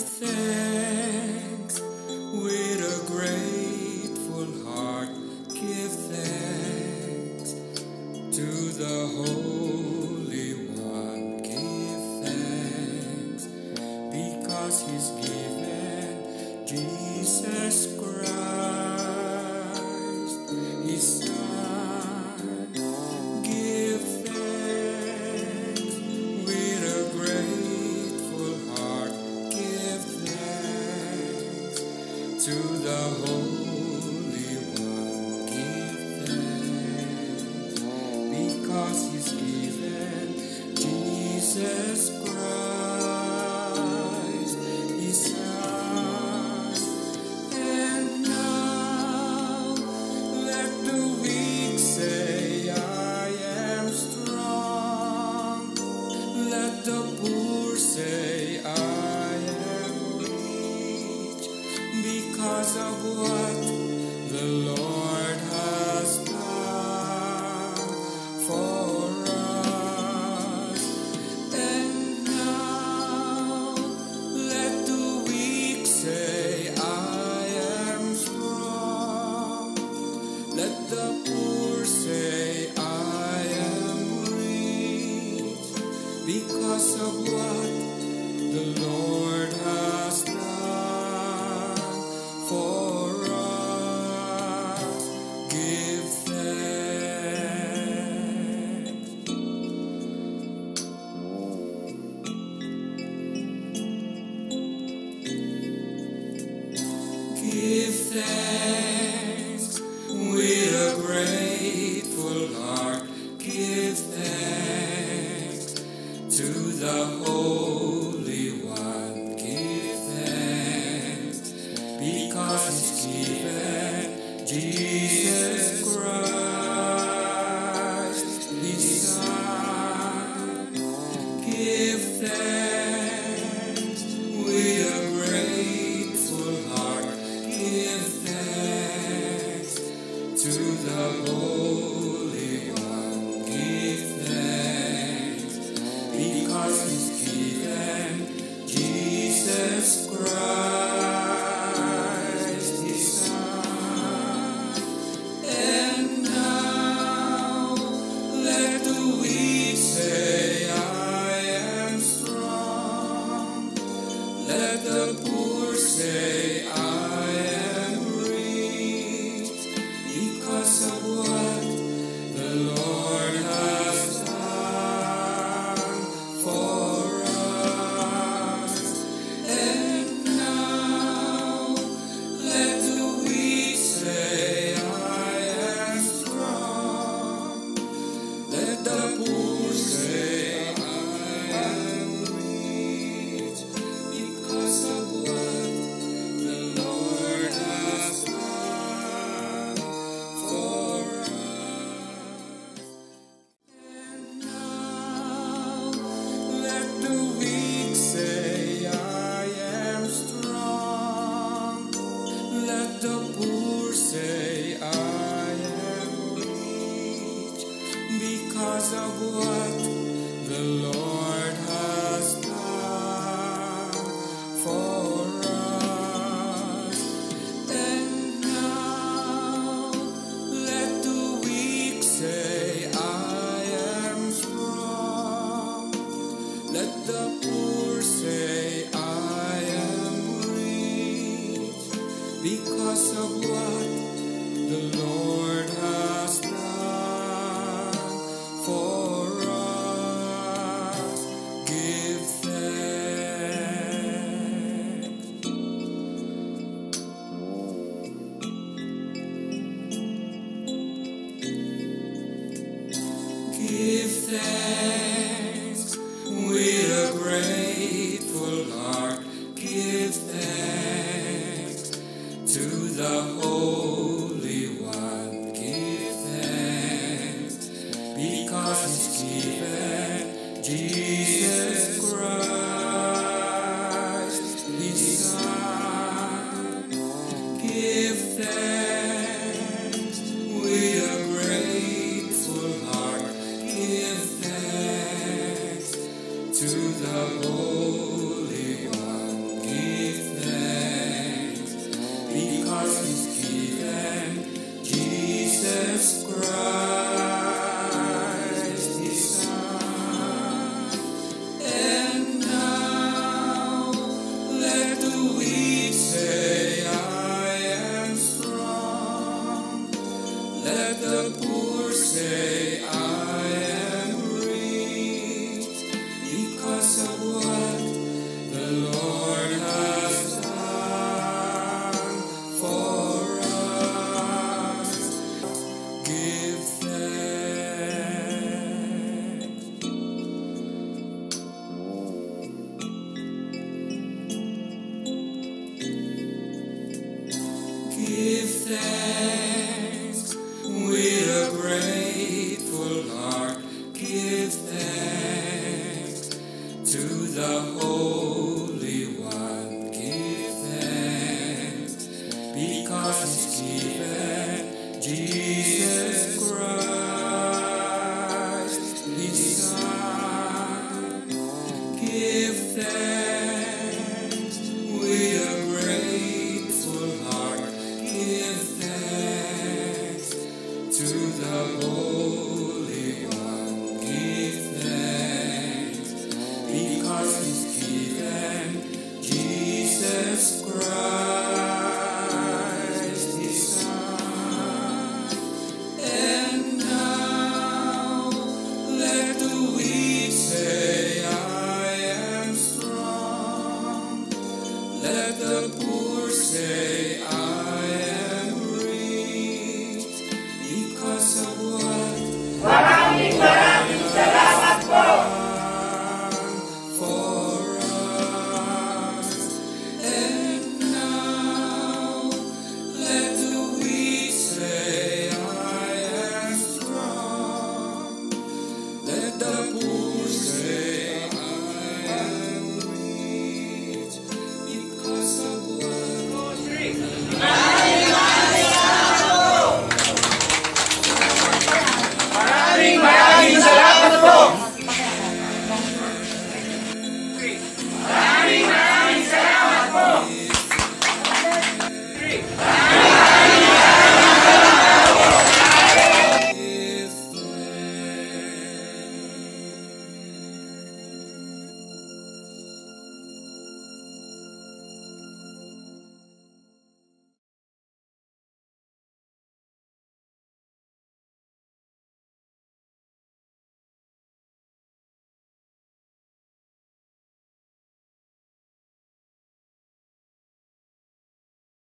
thanks with a grateful heart. Give thanks to the Holy One. Give thanks because He's given Jesus Christ, His Son. Give thanks with a grateful heart. Give thanks to the Holy One. Give thanks because He's given Jesus Christ, His Son. And now let the weak say, I am strong. Let the poor say, I am rich, because of what the Lord has done for us. And now let the weak say, I am strong. Let the poor say, I am rich, because of what the Lord has done for us. Give thanks. Give thanks with a grateful heart. Give thanks to the Holy One. Give thanks because He's given Jesus Christ, His Son. Give thanks with a grateful heart. Give thanks to the Holy One. Give thanks because He's given Jesus Christ, His Son. And now let the weak say, I am strong. Let the poor say, I am rich, because of what the Lord has done for us. And now let the weak say, I am strong. Let the poor say, I am rich, because of what the Lord has done for us. And now let the weak say, I am strong. Let the poor say, I am rich, because of what the Lord has done for us. And now let the weak say, I am strong. Let the poor say, I am rich, because of what the Lord has done for us. Give thanks. Give thanks with a grateful heart. Give thanks to the Holy One. Give thanks because He's given Jesus Christ, His Son. Give thanks with a grateful heart. Give thanks to the Holy One. Give thanks with a grateful heart. Give thanks to the Holy One. Give thanks because He's given Jesus Christ, His Son. Give thanks with a grateful heart. Give thanks to the Holy One. Give thanks because He's given Jesus Christ, His Son. And now let the weak say, I am strong. Let the poor say, I